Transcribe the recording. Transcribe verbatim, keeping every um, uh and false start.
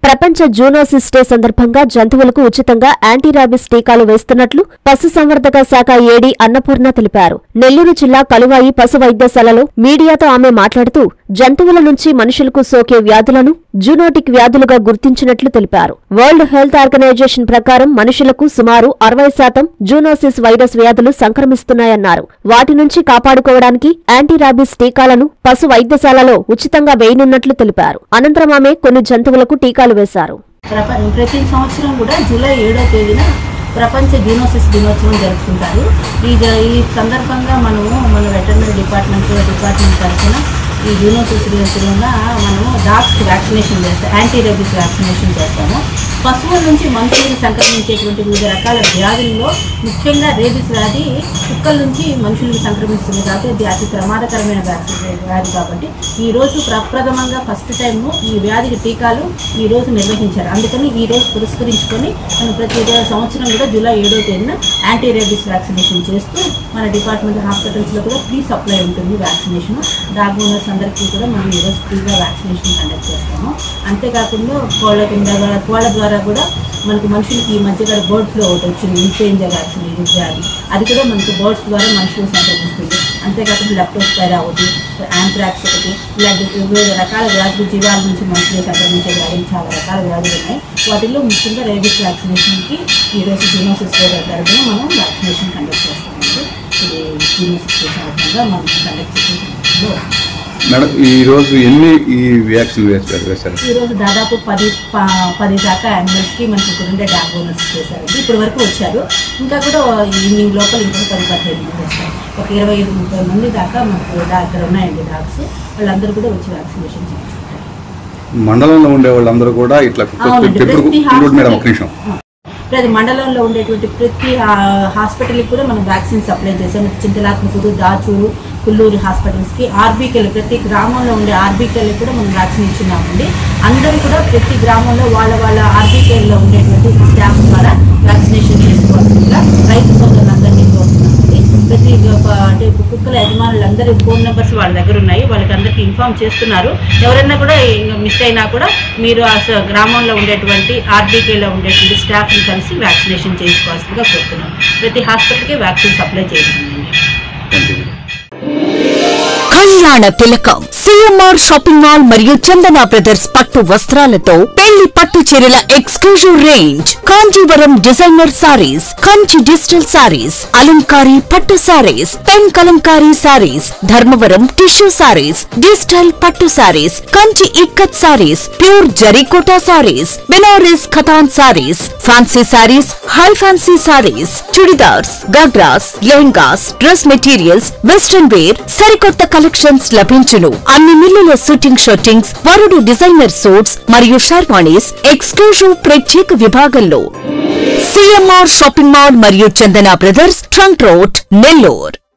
ప్రపంచ zoonosis day సందర్భంగా జంతువులకు ఉచితంగా యాంటీ ర్యాబిస్ టీకాలు వేస్తున్నట్లు పశుసంవర్ధక శాఖ ఏడీ అన్నపూర్ణ తెలిపారు. నెల్లూరు జిల్లా కలువాయి పశు వైద్యశాలలో మీడియాతో ఆమె మాట్లాడుతూ జంతువుల నుంచి మనుషులకు సోకే వ్యాధులను జూనోటిక్ వ్యాధులుగా గుర్తించినట్లు తెలిపారు. వరల్డ్ హెల్త్ ఆర్గనైజేషన్ ప్రకారం మనుషులకు సుమారు అరవై శాతం జూనోసిస్ వైరస్ వ్యాధులు సంక్రమిస్తున్నాయన్నారు. వాటి నుంచి కాపాడుకోవడానికి యాంటీ ర్యాబిస్ టీకాలను పశు వైద్యశాలలో ఉచితంగా వేయనున్నట్లు తెలిపారు. అనంతరం ఆమె కొన్ని జంతువులకు టీకాలు వేశారు. ప్రతి సంవత్సరం కూడా జూలై ఏడో తేదీన ప్రపంచ జూనోసిస్ దినోత్సవం జరుపుకుంటారు. ఈ ఈ సందర్భంగా మనము మన వెటర్నరీ డిపార్ట్మెంట్ డిపార్ట్మెంట్ తరఫున ఈ జూనోసిస్ దినోత్సవంగా మనము డాగ్స్కి వ్యాక్సినేషన్ చేస్తాం, యాంటీ రేబీస్ వ్యాక్సినేషన్ చేస్తాము. పశువుల నుంచి మనుషులకు సంక్రమించేటువంటి వివిధ రకాల వ్యాధుల్లో ముఖ్యంగా రేబీస్ వ్యాధి కుక్కల నుంచి మనుషులకు సంక్రమిస్తుంది కాబట్టి ఇది అతి ప్రమాదకరమైన వ్యాధి కాబట్టి ఈరోజు ప్రప్రథమంగా ఫస్ట్ టైము ఈ వ్యాధికి టీకాలు ఈరోజు నిర్వహించారు. అందుకని ఈరోజు పురస్కరించుకొని మనం ప్రతి సంవత్సరం కూడా జూలై ఏడో తేదీన యాంటీ రేబీస్ వ్యాక్సినేషన్ చేస్తూ మన డిపార్ట్మెంట్ హాస్పిటల్స్లో కూడా ఫ్రీ సప్లై ఉంటుంది వ్యాక్సినేషన్. డాగ్ ఓనర్స్ అందరికీ కూడా మనం ఈరోజు ఫ్రీగా వ్యాక్సినేషన్ కండక్ట్ చేస్తాము. అంతేకాకుండా కోళ్ళ కింద కోళ్ళ ద్వారా కూడా మనకు మనుషులకి ఈ మధ్య కూడా బర్డ్ ఫ్లూ ఒకటి వచ్చింది, ఇన్ఫ్లుయెంజా వ్యాక్సిన్ వ్యాధి, అది కూడా మనకు బర్డ్స్ ద్వారా మనుషులు సంక్రమిస్తుంది. అంతేకాకుండా లెప్టోస్పైరా ఒకటి, యాంథ్రాక్స్ ఒకటి, ఇలాంటి వివిధ రకాల వ్యాధులు జీవాల నుంచి మనుషులు సంక్రమించే వ్యాధులు చాలా రకాల వ్యాధులు ఉన్నాయి. వాటిల్లో ముఖ్యంగా రేబీస్ వ్యాక్సినేషన్కి ఈరోజు జూనోసిస్ డే తరఫున మనం వ్యాక్సినేషన్ కండక్ట్ చేస్తామండి. ఇది జూనోసిస్ డే సందర్భంగా మనం కండక్ట్ చేసే మేడం ఈరోజు ఎన్ని ఈ వ్యాక్సిన్ వేశారు? ఈరోజు దాదాపు పది పది దాకా యానిమల్స్కి మనకి ఇక్కడ ఉండే డాగ్ ఓనర్స్ చేశారండి. ఇప్పటి వరకు వచ్చారు. ఇంకా కూడా ఈవినింగ్ లోపల ఇంకొక పది పదిహేను మంది వస్తారు. ఒక ఇరవై ఐదు ముప్పై మంది దాకా మనకు ఇక్కడ ఉన్నాయండి డాగ్స్. వాళ్ళందరూ కూడా వచ్చి వ్యాక్సినేషన్ చేయించుకుంటారు. మండలంలో ఉండే వాళ్ళందరూ కూడా ఇట్లా ప్రతి మండలంలో ఉండేటువంటి ప్రతి హాస్పిటల్కి కూడా మనం వ్యాక్సిన్ సప్లై చేసాం. చింతలాత్మకూరు, దాచూరు, కుల్లూరు హాస్పిటల్స్కి, ఆర్బీకేలు ప్రతి గ్రామంలో ఉండే ఆర్బీకేలకు కూడా మనం వ్యాక్సిన్ ఇచ్చున్నామండి. అందరూ కూడా ప్రతి గ్రామంలో వాళ్ళ వాళ్ళ ఆర్బీకేల్లో ఉండేటువంటి స్టాఫ్ ద్వారా వ్యాక్సినేషన్ చేసుకోవాల్సిందిగా రైతు సోదరులందరినీ కోరుతున్నామండి. ప్రతి అంటే కుక్కల యజమానులందరి ఫోన్ నెంబర్స్ వాళ్ళ దగ్గర ఉన్నాయి, వాళ్ళకి అందరికీ ఇన్ఫార్మ్ చేస్తున్నారు. ఎవరైనా కూడా మిస్ అయినా కూడా మీరు ఆ గ్రామంలో ఉండేటువంటి ఆర్బీకేలో ఉండేటువంటి స్టాఫ్ని కలిసి వ్యాక్సినేషన్ చేయించుకోవాల్సిందిగా కోరుతున్నాం. ప్రతి హాస్పిటల్కి వ్యాక్సిన్ సప్లై చేస్తుందండి. కళ్యాణ తిలకం సిఎంఆర్ షాపింగ్ మాల్ మరియు చందన బ్రదర్స్ పట్టు వస్త్రాలతో పెళ్లి పట్టు చీరల exclusive range, Kanjeevaram designer sarees, Kanchi digital sarees, అలంకారీ పట్టు sarees, pen kalamkari sarees, Dharmavaram tissue sarees, digital పట్టు సారీస్, కంచి ఇక్కత్ సారీస్, ప్యూర్ జరీకోటా sarees, Banaras katan sarees, fancy sarees, high fancy sarees, churidars, ghagras, lehengas, dress materials, western wear, సరికొత్త కలెక్షన్స్ లభించును. అన్ని మిల్లుల షూటింగ్ షూటింగ్స్, వరుడు డిజైనర్ సూట్స్ మరియు షర్వాణీస్ ఎక్స్క్లూజివ్ ప్రత్యేక విభాగంలో సిఎంఆర్ షాపింగ్ మాల్ మరియు Chandana brothers trunk road, Nellore.